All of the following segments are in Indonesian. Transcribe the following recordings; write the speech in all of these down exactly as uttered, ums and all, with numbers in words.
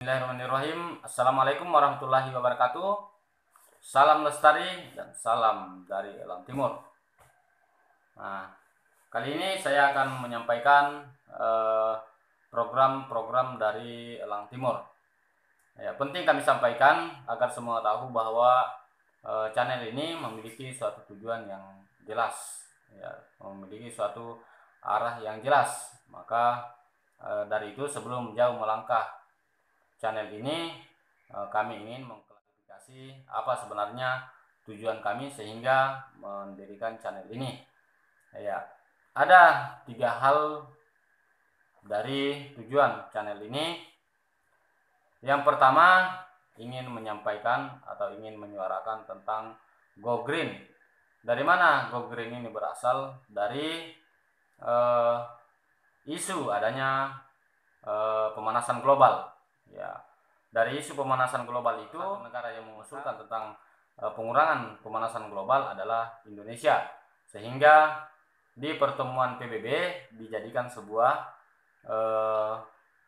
Bismillahirrahmanirrahim. Assalamualaikum warahmatullahi wabarakatuh. Salam lestari dan salam dari Elang Timur. Nah, kali ini saya akan menyampaikan program-program eh, dari Elang Timur. Ya, penting kami sampaikan agar semua tahu bahwa eh, channel ini memiliki suatu tujuan yang jelas, ya, memiliki suatu arah yang jelas. Maka eh, dari itu sebelum jauh melangkah channel ini, kami ingin mengklarifikasi apa sebenarnya tujuan kami sehingga mendirikan channel ini. Ya, ada tiga hal dari tujuan channel ini. Yang pertama, ingin menyampaikan atau ingin menyuarakan tentang Go Green. Dari mana Go Green ini berasal? Dari eh, isu adanya eh, pemanasan global. Ya, dari isu pemanasan global itu, negara yang mengusulkan tentang uh, pengurangan pemanasan global adalah Indonesia, sehingga di pertemuan P B B dijadikan sebuah uh,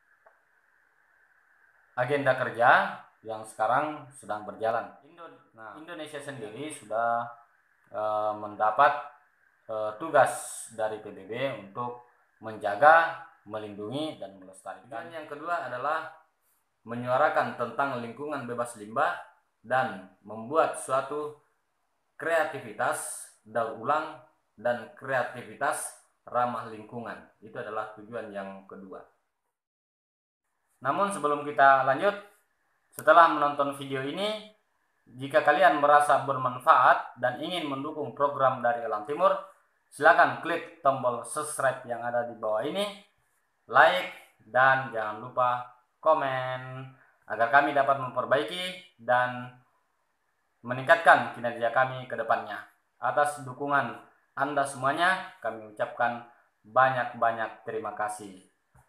agenda kerja yang sekarang sedang berjalan. Nah, Indonesia sendiri sudah uh, mendapat uh, tugas dari P B B untuk menjaga, melindungi, dan melestarikan. Dan yang kedua adalah menyuarakan tentang lingkungan bebas limbah dan membuat suatu kreativitas daur ulang dan kreativitas ramah lingkungan. Itu adalah tujuan yang kedua. Namun sebelum kita lanjut, setelah menonton video ini, jika kalian merasa bermanfaat dan ingin mendukung program dari Elang Timur, silakan klik tombol subscribe yang ada di bawah ini, like, dan jangan lupa komen agar kami dapat memperbaiki dan meningkatkan kinerja kami ke depannya. Atas dukungan Anda semuanya, kami ucapkan banyak-banyak terima kasih.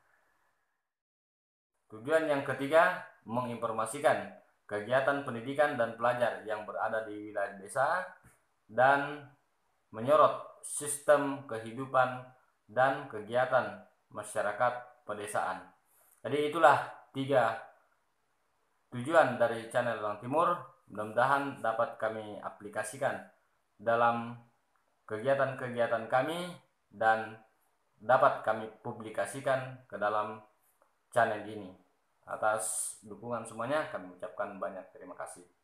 Tujuan yang ketiga, menginformasikan kegiatan pendidikan dan pelajar yang berada di wilayah desa dan menyorot sistem kehidupan dan kegiatan masyarakat pedesaan. Jadi itulah tiga tujuan dari channel Elang Timur. Mudah-mudahan dapat kami aplikasikan dalam kegiatan-kegiatan kami dan dapat kami publikasikan ke dalam channel ini. Atas dukungan semuanya kami ucapkan banyak terima kasih.